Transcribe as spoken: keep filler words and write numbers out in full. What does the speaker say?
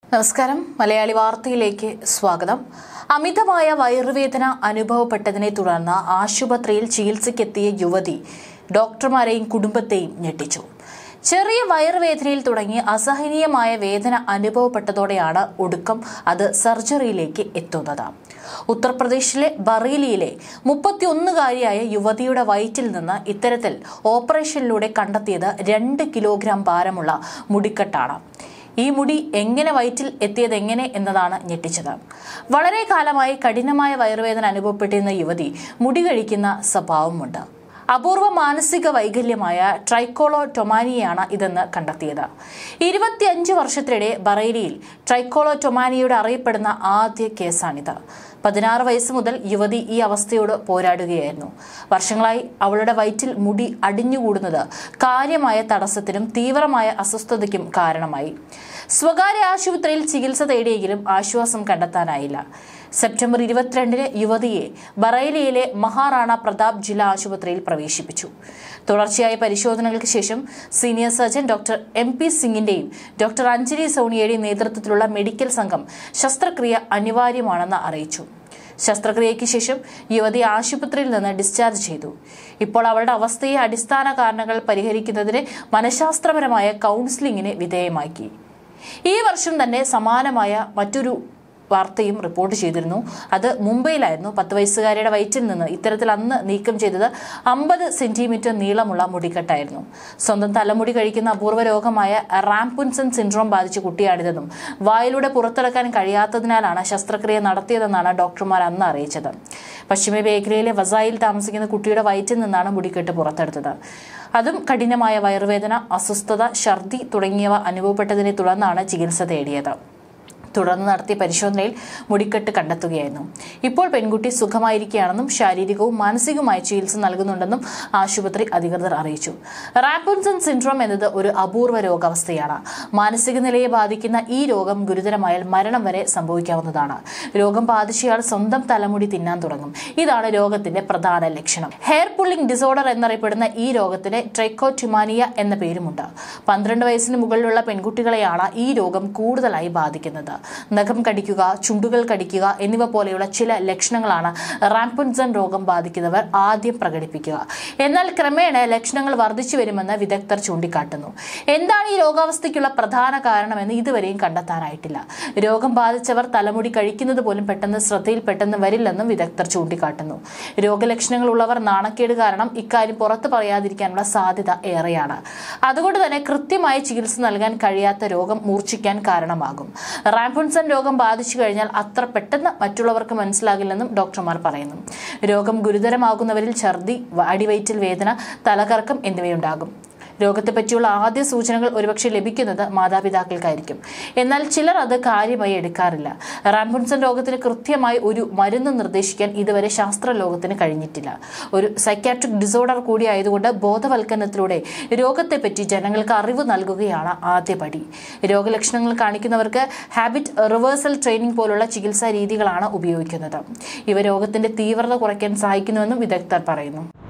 നമസ്കാരം മലയാളി വാർത്തയിലേക്ക് സ്വാഗതം. അമിതമായ വയറുവേദന അനുഭവപ്പെട്ടതിനെ തുടർന്ന് ആശുപത്രിയിൽ ചികിത്സയ്ക്കെത്തിയ യുവതി ഡോക്ടർമാരെയും കുടുംബത്തെയും ഞെട്ടിച്ചു. ചെറിയ വയറുവേദനയിൽ തുടങ്ങി അസഹനീയമായ വേദന അനുഭവപ്പെട്ടതോടെയാണ് ഒടുക്കം അത് സർജറിയിലേക്ക് എത്തുന്നത്. ഉത്തർപ്രദേശിലെ ബറേലിയിലെ മുപ്പത്തിയൊന്നുകാരിയായ യുവതിയുടെ വയറ്റിൽ നിന്ന് ഇത്തരത്തിൽ ഓപ്പറേഷനിലൂടെ കണ്ടെത്തിയത് രണ്ട് കിലോഗ്രാം ഭാരമുള്ള മുടിക്കെട്ടാണ്. ഈ മുടി എങ്ങനെ വയറ്റിൽ എത്തിയതെങ്ങനെ എന്നതാണ് ഞെട്ടിച്ചത്. വളരെ കാലമായി കഠിനമായ വയറുവേദന അനുഭവപ്പെട്ടിരുന്ന യുവതി മുടി കഴിക്കുന്ന സ്വഭാവമുണ്ട്. അപൂർവ മാനസിക വൈകല്യമായ ട്രൈക്കോളോടൊമാനിയാണ് ഇതെന്ന് കണ്ടെത്തിയത്. ഇരുപത്തിയഞ്ച് വർഷത്തിനിടെ ബറേലിയിൽ ട്രൈക്കോളോടൊമാനിയുടെ അറിയപ്പെടുന്ന ആദ്യ കേസാണിത്. പതിനാറ് വയസ്സ് മുതൽ യുവതി ഈ അവസ്ഥയോട് പോരാടുകയായിരുന്നു. വർഷങ്ങളായി അവളുടെ വയറ്റിൽ മുടി അടിഞ്ഞുകൂടുന്നത് കാര്യമായ തടസ്സത്തിനും തീവ്രമായ അസ്വസ്ഥതയ്ക്കും കാരണമായി. സ്വകാര്യ ആശുപത്രിയിൽ ചികിത്സ തേടിയെങ്കിലും ആശ്വാസം കണ്ടെത്താനായില്ല. സെപ്റ്റംബർ ഇരുപത്തിരണ്ടിന് യുവതിയെ ബറേലിയിലെ മഹാറാണ പ്രതാപ് ജില്ലാ ആശുപത്രിയിൽ പ്രവേശിപ്പിച്ചു. തുടർച്ചയായ പരിശോധനകൾക്ക് ശേഷം senior surgeon doctor M P സിംഗിന്റെയും ഡോക്ടർ അഞ്ജലി സോണിയുടെയും നേതൃത്വത്തിലുള്ള മെഡിക്കൽ സംഘം ശസ്ത്രക്രിയ അനിവാര്യമാണെന്ന് അറിയിച്ചു. ശസ്ത്രക്രിയയ്ക്ക് ശേഷം യുവതി ആശുപത്രിയിൽ നിന്ന് ഡിസ്ചാർജ് ചെയ്തു. ഇപ്പോൾ അവളുടെ അവസ്ഥയെ അടിസ്ഥാന കാരണങ്ങൾ പരിഹരിക്കുന്നതിന് മനഃശാസ്ത്രപരമായ കൗൺസിലിംഗിന് വിധേയമാക്കി. ഈ വർഷം തന്നെ സമാനമായ മറ്റൊരു വാർത്തയും റിപ്പോർട്ട് ചെയ്തിരുന്നു. അത് മുംബൈയിലായിരുന്നു. പത്ത് വയസ്സുകാരിയുടെ വയറ്റിൽ നിന്ന് ഇത്തരത്തിൽ അന്ന് നീക്കം ചെയ്തത് അമ്പത് സെന്റിമീറ്റർ നീളമുള്ള മുടിക്കെട്ടായിരുന്നു. സ്വന്തം തലമുടി കഴിക്കുന്ന അപൂർവ രോഗമായ റാംപുൻസൺ സിൻഡ്രോം ബാധിച്ച കുട്ടിയാണിതെന്നും വായിലൂടെ പുറത്തിറക്കാൻ കഴിയാത്തതിനാലാണ് ശസ്ത്രക്രിയ നടത്തിയതെന്നാണ് ഡോക്ടർമാർ അന്ന് അറിയിച്ചത്. പശ്ചിമ മേഖലയിലെ വസായിൽ താമസിക്കുന്ന കുട്ടിയുടെ വയറ്റിൽ നിന്നാണ് മുടിക്കെട്ട് പുറത്തെടുത്തത്. അതും കഠിനമായ വയറുവേദന, അസ്വസ്ഥത, ഛർദി തുടങ്ങിയവ അനുഭവപ്പെട്ടതിനെ തുടർന്നാണ് ചികിത്സ തേടിയത്. തുടർന്ന് നടത്തിയ പരിശോധനയിൽ മുടിക്കെട്ട് കണ്ടെത്തുകയായിരുന്നു. ഇപ്പോൾ പെൺകുട്ടി സുഖമായിരിക്കുകയാണെന്നും ശാരീരികവും മാനസികവുമായ ചികിത്സ നൽകുന്നുണ്ടെന്നും ആശുപത്രി അധികൃതർ അറിയിച്ചു. റാംപുൻസൺ സിൻഡ്രോം എന്നത് ഒരു അപൂർവ രോഗാവസ്ഥയാണ്. മാനസിക നിലയെ ബാധിക്കുന്ന ഈ രോഗം ഗുരുതരമായാൽ മരണം വരെ സംഭവിക്കാവുന്നതാണ്. രോഗം ബാധിച്ചയാൾ സ്വന്തം തലമുടി തിന്നാൻ തുടങ്ങും. ഇതാണ് രോഗത്തിന്റെ പ്രധാന ലക്ഷണം. ഹെയർ പുള്ളിംഗ് ഡിസോർഡർ എന്നറിയപ്പെടുന്ന ഈ രോഗത്തിന് ട്രൈക്കോടൊമാനിയ എന്ന പേരുമുണ്ട്. പന്ത്രണ്ട് വയസ്സിന് മുകളിലുള്ള പെൺകുട്ടികളെയാണ് ഈ രോഗം കൂടുതലായി ബാധിക്കുന്നത്. നഖം കടിക്കുക, ചുണ്ടുകൾ കടിക്കുക എന്നിവ പോലെയുള്ള ചില ലക്ഷണങ്ങളാണ് റാംപുൻസൺ രോഗം ബാധിക്കുന്നവർ ആദ്യം പ്രകടിപ്പിക്കുക. എന്നാൽ ക്രമേണ ലക്ഷണങ്ങൾ വർദ്ധിച്ചു വരുമെന്ന് വിദഗ്ധർ ചൂണ്ടിക്കാട്ടുന്നു. എന്താണ് ഈ രോഗാവസ്ഥയ്ക്കുള്ള പ്രധാന കാരണമെന്ന് ഇതുവരെയും കണ്ടെത്താനായിട്ടില്ല. രോഗം ബാധിച്ചവർ തലമുടി കഴിക്കുന്നത് പോലും പെട്ടെന്ന് ശ്രദ്ധയിൽ പെട്ടെന്ന് വരില്ലെന്നും വിദഗ്ധർ ചൂണ്ടിക്കാട്ടുന്നു. രോഗലക്ഷണങ്ങൾ ഉള്ളവർ നാണക്കേട് കാരണം ഇക്കാര്യം പുറത്തു പറയാതിരിക്കാനുള്ള സാധ്യത ഏറെയാണ്. അതുകൊണ്ട് തന്നെ കൃത്യമായ ചികിത്സ നൽകാൻ കഴിയാത്ത രോഗം മൂർച്ഛിക്കാൻ കാരണമാകും. റാംപുൻസൺ രോഗം ബാധിച്ചു കഴിഞ്ഞാൽ അത്ര പെട്ടെന്ന് മറ്റുള്ളവർക്ക് മനസ്സിലാകില്ലെന്നും ഡോക്ടർമാർ പറയുന്നു. രോഗം ഗുരുതരമാകുന്നവരിൽ ഛർദി, അടിവയറ്റിൽ വേദന, തലകറക്കം എന്നിവയുണ്ടാകും. രോഗത്തെപ്പറ്റിയുള്ള ആദ്യ സൂചനകൾ ഒരുപക്ഷെ ലഭിക്കുന്നത് മാതാപിതാക്കൾക്കായിരിക്കും. എന്നാൽ ചിലർ അത് കാര്യമായി എടുക്കാറില്ല. റാംപുൻസൺ രോഗത്തിന് കൃത്യമായി ഒരു മരുന്ന് നിർദ്ദേശിക്കാൻ ഇതുവരെ ശാസ്ത്രലോകത്തിന് കഴിഞ്ഞിട്ടില്ല. ഒരു സൈക്യാട്രിക് ഡിസോർഡർ കൂടിയായതുകൊണ്ട് ബോധവൽക്കരണത്തിലൂടെ രോഗത്തെപ്പറ്റി ജനങ്ങൾക്ക് അറിവ് നൽകുകയാണ് ആദ്യപടി. രോഗലക്ഷണങ്ങൾ കാണിക്കുന്നവർക്ക് ഹാബിറ്റ് റിവേഴ്സൽ ട്രെയിനിങ് പോലുള്ള ചികിത്സാ രീതികളാണ് ഉപയോഗിക്കുന്നത്. ഇവ രോഗത്തിന്റെ തീവ്രത കുറയ്ക്കാൻ സഹായിക്കുന്നുവെന്നും വിദഗ്ധർ പറയുന്നു.